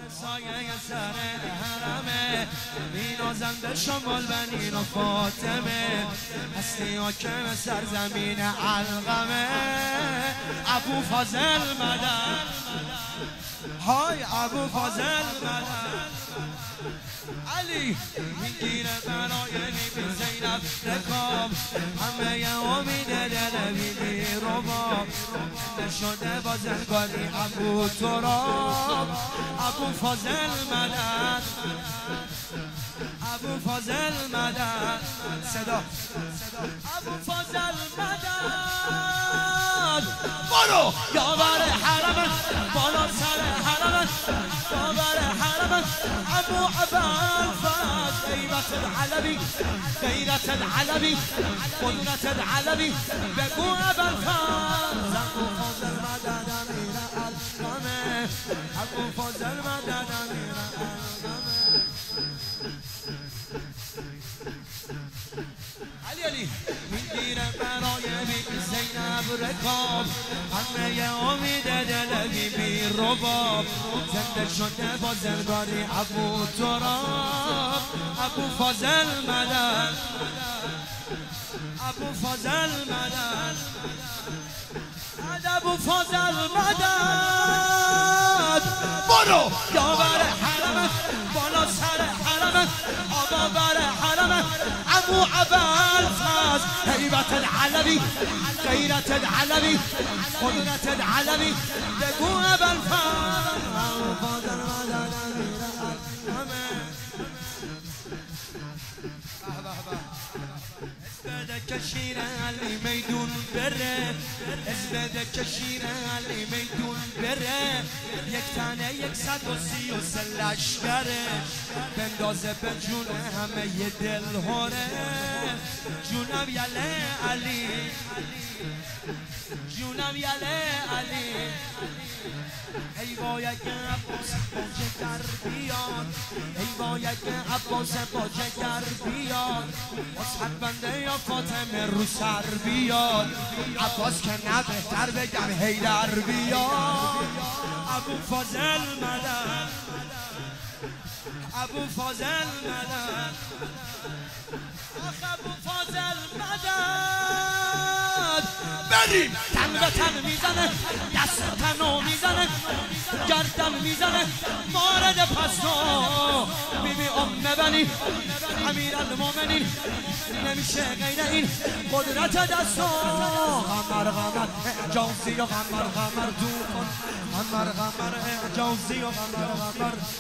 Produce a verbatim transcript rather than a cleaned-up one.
سایه سر حرمه مینازم به شمال بنین و فاطمه هستی حاکم سرزمین علقمه ابو فاضل مدد های ابو فاضل مدد علی میگیره برای بی زینب رکاب همه ی امید دل بیدی رباب نشده با زنگاری ابو تراب ابو فاضل مدد ابو فاضل مدد صدا ابو فاضل مدد برو یاور حرمت بالا سر حرمت یاور حرمت ابو عبالفز غیرت العلوی غیرت العلوی قدرت العلوی بگو عبالفز ابو فاضل مدد امیر علقمه ابو فاضل مدد امیر علقمه علی علی میگیره برای بی زینب رکاب همه ی امید دل بی بی رباب زنده شده با زنگاری ابو تراب ابو فاضل مدد ابو فاضل مدد ابو فاضل مدد برو یاور حرمت بالا سر حرمت آبا بر حرمت ابو عبالفز هیبت العلوی غیرت العلوی قدرت العلوی بگو عبالفز ابو فاضل مدد امیر علقمه اسبده کشیر علی میدون بره اسبده کشیر علی میدون بره یک تنه یک صد و سی و سه لشکره بندازه به جون همه ی دل هره جونم یله علی جونم یله علی ای باید که عباس با جگر بیاد ای باید که عباس با جگر بیاد اصحت بنده یا فاطمه رو سر بیاد عباس که نه بهتر بگم حیدر بیاد ابو فاضل مدد ابو فاضل مدد آخ ابو فاضل مدد بریم تن به تن میزنه دست تنو میزنه گردن میزنه مارد پستو بی بی ام بنی امیر المومنین نمیشه غیر این قدرت دستو غمر غمر اعجازی و غمر غمر دور کن غمر غمر اعجازی و غمر غمر به به غمر غمر تنازی